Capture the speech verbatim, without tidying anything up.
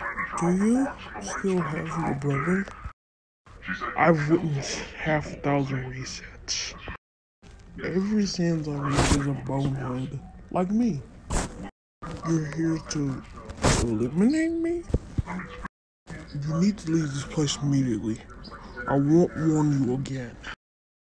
Do you still have your brother? I've witnessed half a thousand resets. Every since I reach is a bonehead, like me. You're here to eliminate me? You need to leave this place immediately. I won't warn you again.